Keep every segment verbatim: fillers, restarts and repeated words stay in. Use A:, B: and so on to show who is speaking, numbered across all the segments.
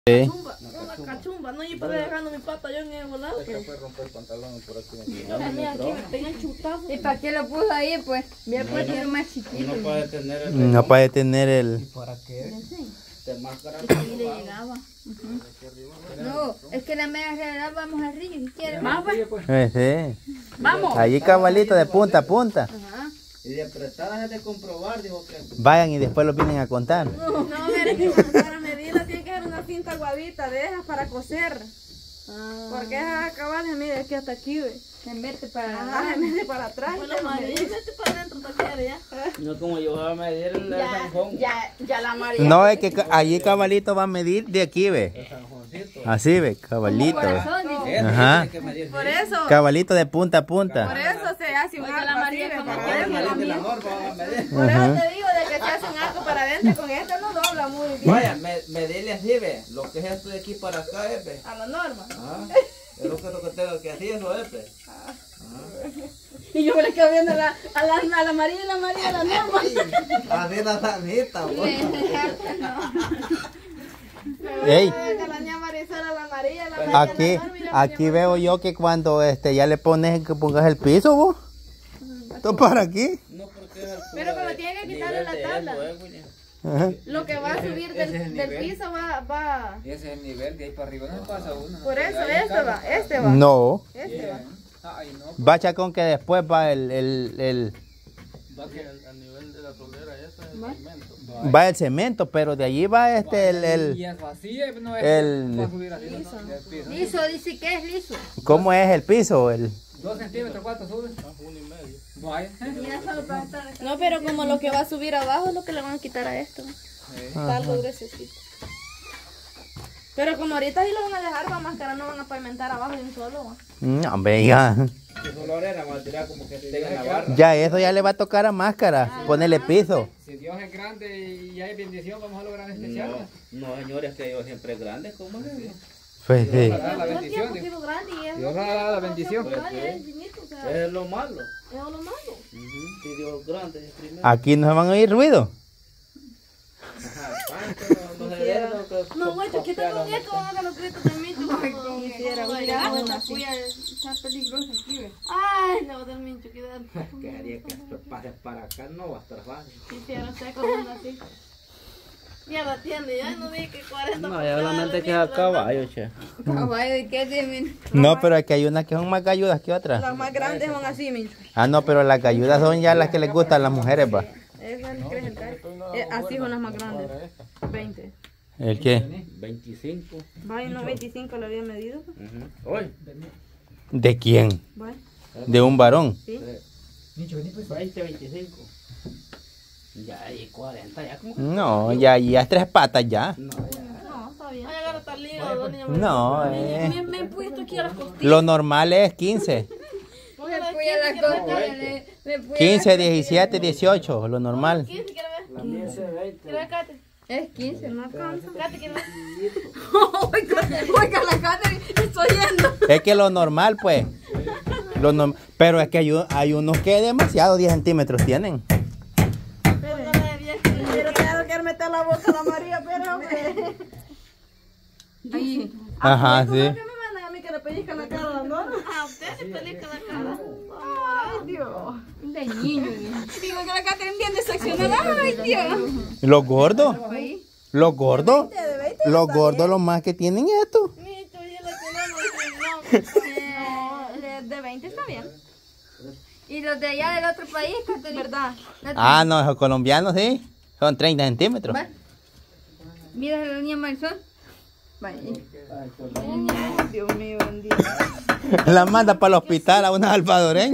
A: Sí.
B: Cachumba, una cachumba, no, yo puedo dejando mi pata yo en el volado.
C: Se puede romper el pantalón por aquí.
B: Mira, aquí me pegan chutazos.
D: ¿Y para qué lo puso ahí? Pues, bien puede ser más chiquito.
C: No puede tener el...
A: No puede tener el...
C: ¿Para qué? De máscara.
D: Y le llegaba. No, es que la media realidad vamos al río, si quieren. Vamos, pues.
A: Eh, sí.
D: Vamos.
A: Allí cabalito de punta a punta.
D: Ajá.
C: Y de apretadas es de comprobar, dijo que...
A: Vayan y después lo vienen a contar.
B: No, mire, que para medirla tiene que ser una cinta aguadita de esas para coser.
D: Ah.
B: Porque esas cabales, mire, aquí hasta aquí, ve.
D: En verte para
B: Ajá, en vez de para atrás.
D: Bueno,
B: que
D: María.
B: me mete para adentro también, ya.
C: No como yo voy a medir el zanjón.
D: Ya, ya la María.
A: No, es que ca- allí cabalito va a medir de aquí, ve.
C: El zanjoncito.
A: Así, ve, cabalito. ve.
D: Corazón, dice.
C: Ese
A: Ajá.
C: tiene que medir.
B: Por eso,
A: Cabalito de punta a
B: por
A: punta.
B: eso se hace un
D: Oiga,
B: arco
D: la
B: así,
D: María
B: ve,
D: como
B: para
D: que
B: adentro.
C: Vamos a medir de la norma, vamos a medir.
B: Por eso
A: Ajá.
B: te digo de que se hace un arco para adentro, con esta no dobla muy bien.
C: Vaya, me, medirle así, ve. Lo que es esto de aquí para acá, es, ve.
B: A la norma.
C: Ah, es lo que, lo que tengo que hacer, eso es, ve.
B: Y yo me le quedo viendo a la, a la, a la María y la María a la norma.
C: Así la sanita, güey.
A: Ey,
B: Que la niña Marisol a la María, la María a la
A: aquí,
B: norma y la
A: aquí veo yo que cuando este ya le pones que pongas el piso, vos. Esto para aquí.
C: No, porque es el
B: Pero como tiene que quitarle la tabla.
A: Ajá.
B: Lo que va a subir del,
C: ese es el
B: del
C: nivel.
B: piso va, va.
E: Y ese es el nivel, de ahí para arriba no pasa uno.
B: Por eso, este va, este va.
A: No,
B: Este va.
E: Ay, no,
A: bacha con que después va el, el, el
E: va que al, al nivel de la tolera eso es el cemento.
A: va el cemento, pero de allí va este el,
E: Y
A: el
E: eso así eh, no es
A: el-
E: va a subir así, no, no, del piso.
D: Liso, dice que es liso.
A: ¿cómo es el piso? El
E: Dos centímetros, ¿cuánto sube? Uno y medio. Vaya.
D: Ya solo para estar.
B: No, pero como lo que va a subir abajo es lo que le van a quitar a esto. Está algo gruesecito. Pero como ahorita sí lo van a dejar, va máscara, no van a pavimentar abajo de un solo. ¿va?
A: no, hombre, ya,
C: Si solo arena, va a tirar como que tenga en la barra.
A: ya eso ya le va a tocar a máscara, ponerle piso.
E: Si Dios es grande y hay bendición, vamos a lograr especial.
C: No, no, señores, que yo siempre es grande, ¿cómo es eso?
A: Pues sí.
E: Para dar la
B: Todo el
E: bendición.
B: tiempo ha sido grande y es
E: Dios va a dar la bendición.
B: grande, es infinito, o sea,
C: Eso es lo malo.
B: es lo malo.
C: Ujú, Si Dios es grande, es primero.
A: Aquí no se van a oír ruido.
C: Ajá, pancho, no, no se ve lo que-
B: No, güey, tú quita con esto, van a los gritos de Mincho. Quisiera,
D: Mira,
B: güey,
D: esta
B: así.
D: puya está peligrosa aquí, ve.
B: Ay, no, del Mincho, quedar.
C: Que haría que esto pase para acá, no va a estar fácil.
B: Quisiera usted con una así. Ya la tiene, ya no dije que cuarenta.
C: No, ya solamente queda caballo, che.
D: Caballo, ¿y qué tiene?
A: No, pero aquí hay unas que son más galludas que otras.
B: Las más grandes son así, Mincho.
A: Ah, no, pero las galludas son ya las que les gustan a las mujeres, va.
B: Esas crees el carro. Eh, así son las más grandes. veinte.
A: ¿El qué?
C: veinticinco.
B: Vaya, no, veinticinco lo había medido.
C: Ujú. Hoy.
A: ¿De quién?
B: Vaya,
A: De un varón.
B: sí.
C: veinte, veinticinco. Ya, y cuarenta, ya como.
A: No, ya, ya es tres patas ya.
C: No, ya.
B: No, está bien. Ay, agarra tal lío, dos niños.
A: No, eh.
B: Me, me he puesto aquí a las costillas.
A: Lo normal es quince.
D: Me puya la costa, me, me puya
A: quince, diecisiete, dieciocho, lo normal.
B: quince, quiero ver.
C: La mía es veinte.
B: Quiero ver, Kate.
D: Es quince, no alcanza.
B: Kate, quiero ver.
D: Oiga, oiga, la cara, estoy yendo.
A: Es que lo normal, pues. Lo norm- Pero es que hay, un- hay unos que demasiado diez centímetros tienen.
B: Póngame bien. Pero te no quiero meter la boca a la María, pero hombre.
D: Ahí.
A: Ajá,
B: ¿Cómo es
A: sí.
B: que me mandan a mí que le pellizcan la cara, no? A usted se pellizca la cara. Ay, Dios.
D: De niño.
B: Digo que la Catherine bien decepcionada. Ay, Dios.
A: Los gordos.
D: Ahí.
A: Los gordos.
B: De veinte.
A: Los gordos, los más que tienen esto.
B: Micho, ya le tenemos. No, de- de veinte está bien.
D: Y los de allá del otro país, Caterina.
B: ¿Verdad?
A: Ah, no, los colombianos sí. Son treinta centímetros.
D: Va. Mira la niña Marisol. Vaya.
B: Dios mío, bendito.
A: La manda para el hospital a una salvadoreña.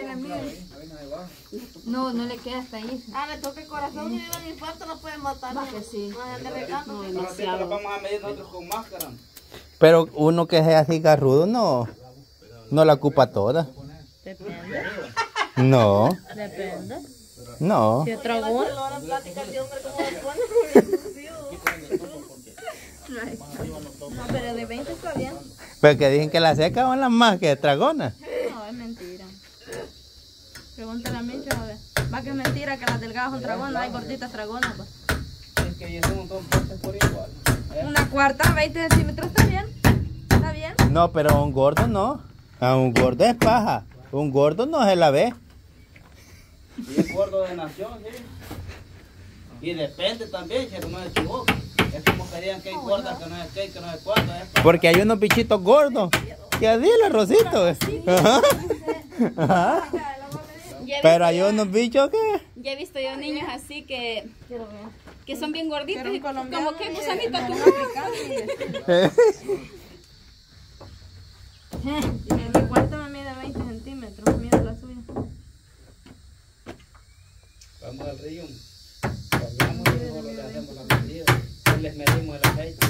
D: No, no le queda hasta ahí.
B: Ah, le toca el corazón y le da un infarto, no puede matar.
D: Va que sí.
B: No, ande regando.
C: No, lo vamos a medir nosotros con máscara.
A: Pero uno que sea así garrudo no, no la ocupa toda.
B: Depende.
A: No,
B: Depende.
A: no.
B: Si es dragón. Ahora plática de hombre como le pone. No, pero de veinte está bien.
A: Pero que dicen que la seca son las más que dragonas.
B: No, es mentira. Pregúntale a Mincho, a ver. Va que es mentira que las delgadas son dragonas, hay gorditas dragonas. Pues.
C: Es que ellos son dos partes por igual.
B: Una cuarta, veinte centímetros está bien. Está bien.
A: No, pero a un gordo no. A un gordo es paja. Un gordo no se la ve.
C: Y es gordo de nación, sí. Y depende también, si no me equivoco. Es como querían que hay gordas, que no es que, que no es cuánto. Es
A: Porque hay unos bichitos gordos. Que así el arrocito. Ajá. Ajá.
F: Ya he
A: Pero
F: visto
A: hay
F: yo-
A: unos bichos que...
F: Ya he visto yo niños así que, que son bien gorditos
B: Pero
F: y
B: un colombiano
F: como que
B: mide-
F: gusanita
B: no,
F: tú.
B: Mi cuarta me mide veinte centímetros, mide la suya.
C: Vamos al río. Cambiamos y luego le hacemos la medida. Y les medimos el aceite.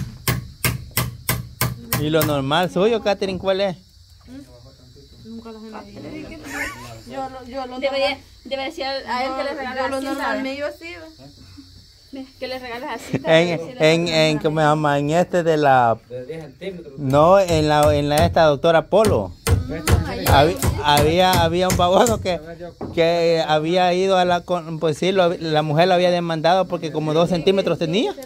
A: Y lo normal suyo, Catherine, ¿cuál es?
B: Nunca los he medido. Yo lo, yo lo
F: Debería,
B: normal,
F: debería decir a él que les regales
B: yo lo
F: así,
B: normal
F: ¿sabes?
B: medio así, ¿ve?
F: Que les regales así.
A: En, en, en, ¿cómo se llama? En este de la...
C: De diez centímetros.
A: No, en la, en la esta doctora Polo. Había, había, había un baboso que, que había ido a la... con- Pues sí, lo- la mujer lo había demandado porque como dos centímetros tenía.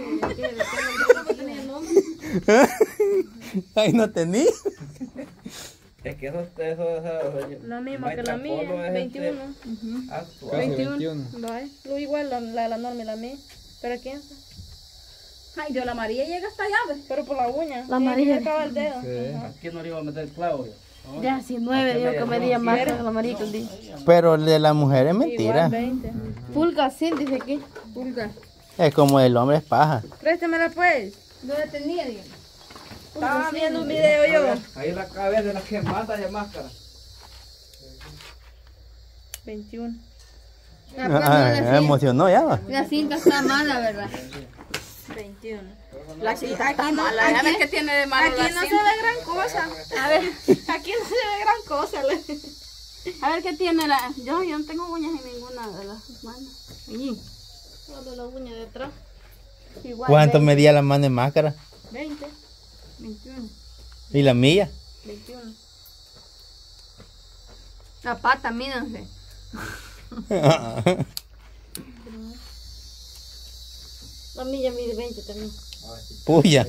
A: Ahí no tenía.
C: Es que eso, eso, eso,
B: Lo mismo que la mía,
C: Polo es
B: veintiuno.
C: este actual.
B: veintiuno. Vaya, lo igual la, la de la norma y la mía. ¿Pero quién sabe?
F: Ay, yo la María llega hasta allá, ¿ves?
B: Pero por la uña.
D: La
B: Tiene que
D: amarilla.
B: acabar el dedo.
C: Aquí no le iba a meter clavo yo. ¿no?
D: Ya, si nueve, digo que medía más que la amarilla un día.
A: Pero el de la mujer es
B: Igual
A: mentira.
B: veinte.
D: Pulga, sí, dice aquí.
B: Pulga.
A: Es como el hombre es paja.
B: Préstemela pues.
D: ¿Dónde tenía, digo?
B: Estaba viendo un video yo.
C: Ahí la cabeza de la que manda de máscara.
B: veintiuno.
D: Ah, pues, no,
A: Ah,
D: la
A: me
D: cinta-
A: emocionó ya. Va.
D: La cinta está mala, ¿verdad?
B: veintiuno.
F: La cinta aquí mala. Ya ves que tiene de malo
B: Aquí
F: la
B: no se
F: cinta.
B: ve gran cosa.
F: A ver,
B: Aquí no se ve gran cosa. le-
F: a ver qué tiene la... Yo, yo no tengo uñas en ninguna de las manos. Allí.
B: Solo la uña de atrás. Igual.
A: ¿Cuánto
B: veinte.
A: medía la mano en máscara?
B: veinte.
F: veintiuno.
A: ¿Y la mía?
B: veintiuno.
D: La pata, mírense.
B: La milla mide veinte también.
A: Puya.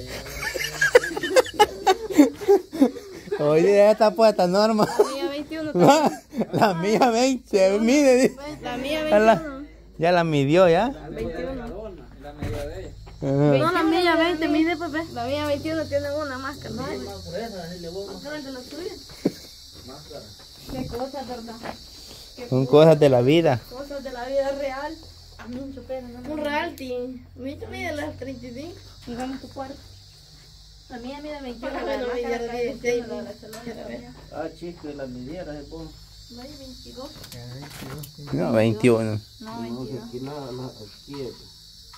A: Oye, ya está puesta, Norma.
B: La mía veintiuno también.
A: La mía veinte, mide. dice.
B: La mía
A: Ya la,
B: veintiuno.
A: ya la midió, ya.
B: veintiuno.
C: La medida de ella.
A: Ajá.
B: No, la mía veinte, mide papá. La mía veintiuno tiene una máscara. ¿No?
C: Por eso, así le voy
B: Máscara de la tuya.
C: máscara.
B: Qué cosas, ¿verdad?
A: Son cosas de la vida.
B: Cosas de la vida real. A mí mucho pena. Un reality. Mira, mide las treinta y cinco. Digamos tu cuarto. La mía mide veintiuno. La de máscara acá es veintiuno, la de Barcelona.
C: Ah, chico, y la midiera, se pone.
B: No hay veintidós.
A: No, veintiuno.
B: No, veintidós.
C: Aquí la, la, aquí es.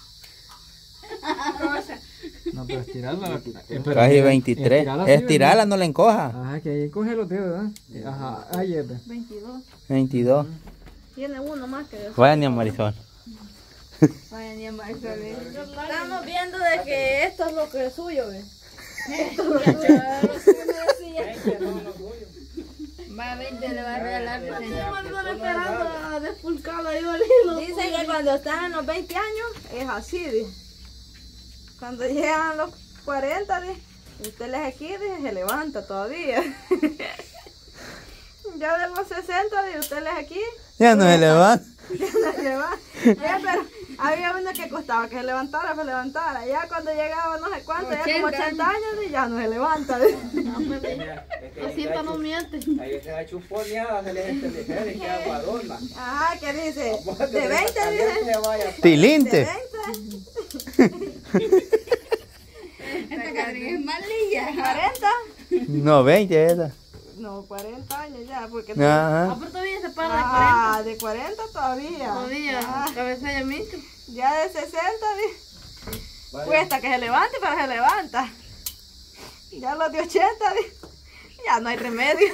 G: No, pero estirarla. la- eh, pero
A: Casi
G: mira,
A: veintitrés.
G: estirarla así,
A: Estirala, no la encoja.
G: ¿verdad? Ajá, que ahí coge los dedos, ¿verdad? Ajá, ahí es. ¿verdad?
B: veintidós.
A: veintidós.
B: Tiene uno más que eso.
A: Vaya, Marisol.
D: Vaya, ni más que ver.
B: Estamos viendo de que esto es lo que es suyo, ¿ves?
D: Va, veinte, le va a regalar.
B: Están esperando a despulcarla ahí, dicen que cuando están en los veinte años es así, dice. Cuando llegan a los cuarenta, dice, usted les aquí, dice, se levanta todavía. Ya de los sesenta, dice, usted les aquí,
A: Ya no se levanta.
B: ya no se levanta. Ya, pero había uno que costaba que se levantara, se levantara. Ya cuando llegaba no sé cuánto, ya como ochenta años, dice, ya no se levanta. Dice.
C: Así para no miente. Ahí se ha chuponeada, se le hace ligera y queda aguadona.
B: Ajá, ¿qué dice? De veinte, dice.
A: Tilinte.
B: De veinte.
D: Esta Catherine es malilla.
B: cuarenta.
A: No, veinte esa.
B: No, cuarenta años ya, porque
A: Ajá.
B: pero todavía se para de cuarenta. Ah, de cuarenta todavía. Todavía,
D: Ah.
B: cabeza ya micho. Ya de sesenta, di. Cuesta que se levante, pero se levanta. Ya los de ochenta, di. Ya no hay remedio.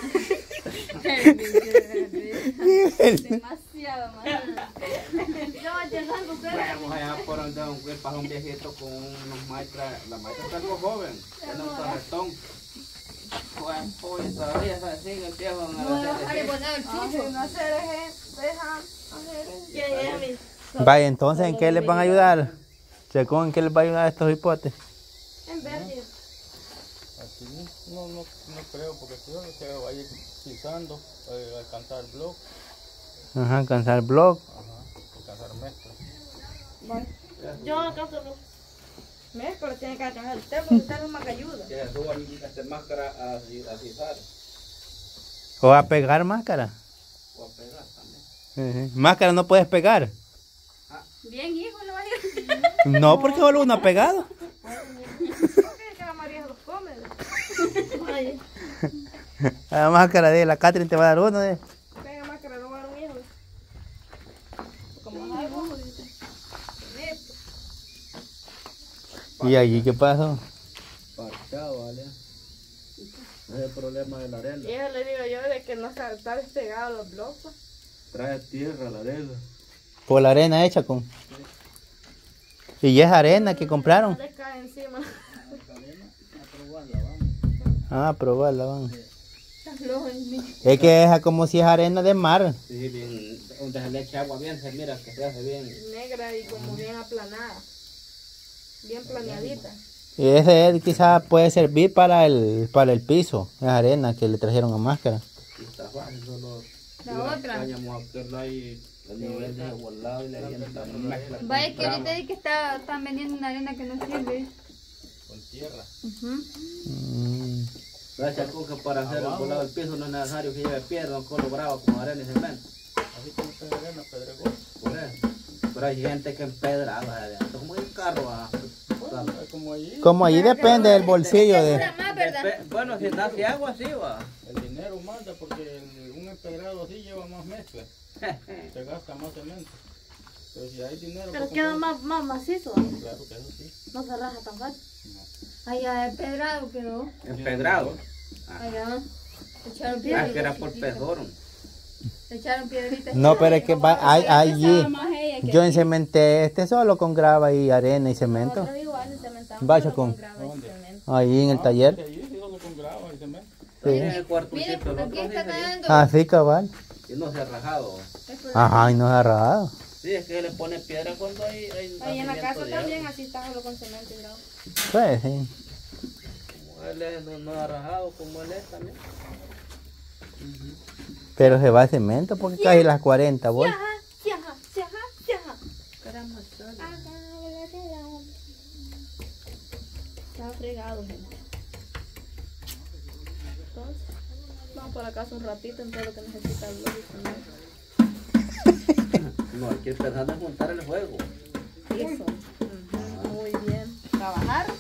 F: Demasiado más.
B: Yo entiendo ustedes.
C: Vamos allá por donde un, pasa un viejito con unos maestras. La maestra está algo joven, tiene un torretón. Pues, pues todavía está así, el viejo en
D: No,
C: la
D: dejar de poner el chucho.
B: No se dejen, dejan hacer.
A: Vaya, entonces, ¿en qué les van a ayudar? Chacón, ¿en qué les va a ayudar a estos hipotes?
B: En verde.
E: Así no, no, no creo, porque si yo que va a ir pisando, va a alcanzar el blog,
A: Ajá, alcanzar el blog.
E: ajá, alcanzar mezcla.
B: Bueno, yo alcanzo los mezclas, tiene que alcanzar usted porque usted es más que ayuda.
C: Que se suban esta máscara a, a rizar
A: O a pegar máscara.
C: o a pegar también.
A: Ujú. Máscara no puedes pegar.
F: Bien, hijo, lo va a ir.
A: No, porque solo uno ha pegado.
B: ¿Qué que la María los come? Ay,
A: La máscara de la Catherine te va a dar uno de.
B: pega máscara, no va a dar un hijo. Como hay vos,
A: ¿Y allí qué pasó?
C: Parchado, ¿vale? No es el problema de la arena.
B: y eso le digo yo de que no se está despegado los bloques.
C: Trae tierra la arena.
A: Por la arena hecha con. Y es arena que compraron.
B: No le cae encima.
A: Ah, probarla, vamos.
B: Está flojo en mí.
A: Es que es como si es arena de mar.
C: Sí, bien, donde se le echa agua bien, se mira que se hace bien.
B: Negra y como bien aplanada. Bien planeadita.
A: Y ese quizás puede servir para el para el piso. Es arena que le trajeron a máscara.
C: Y está fácil, solo
F: La otra.
C: Vayamos a hacerlo ahí el nivel de volado y le avientan mezcla. con
F: Vaya que ahorita
C: bravo.
F: di que está, están vendiendo una arena que no sirve.
E: Con tierra.
F: Ujú.
A: Mm.
C: Gracias, con que para hacer el volado del piso no es necesario que lleve piedra, un colo bravo con arena y cemento.
E: Así como está arena, pedregón.
C: Por eso. Pero hay gente que empedrada adentro, como en carro. ah.
E: Bueno, es como allí,
A: Como allí depende del bolsillo de.
F: Dura más, ¿verdad?
C: Despe- Bueno, si nace agua, sí va.
E: el dinero manda porque el- un empedrado así lleva más mezcla. Se gasta más cemento. Pero si hay dinero
F: Pero
E: para
F: queda
E: comprar-
F: más, más macizo.
E: Claro que eso sí.
F: No se raja tan fácil. Allá el pedrado quedó.
C: Empedrado.
F: Allá. Le echaron
C: Ah,
F: piedritas.
C: que era por
F: chiquitas.
C: pezoro.
F: Le echaron piedritas.
A: No, pero es que va, hay, allí.
F: Más ella que
A: Yo encementé este solo con grava y arena y cemento.
B: Nosotros igual cementamos.
A: Vaya
B: pero
A: con-
B: grava y cemento.
A: Ahí en el
E: Sí,
A: taller.
E: allí sí solo con grava y cemento.
A: Sí.
C: En el cuartocito,
F: Miren,
C: el otro
F: aquí
C: sí
F: está
C: se-
F: quedando.
A: Así cabal.
C: y no se ha rajado.
A: Ajá, y no se ha rajado.
C: Sí, es que se le pone piedra cuando hay, hay
B: Ahí en la
C: nacimiento
B: casa
C: de
B: también
C: agua.
B: así está solo con cemento y grava.
A: Pues sí.
C: Como él es, no, no ha rajado como él es también.
A: Pero se va el cemento porque casi las cuarenta bolsas.
B: Yaja, yaja, yaja.
F: Caramba, solo.
B: Está fregado, gente. Entonces, vamos para la casa un ratito en todo lo que necesita el blog y cemento.
C: No, hay que empezar a montar el juego.
B: Eso. Ujú, muy bien. Trabajar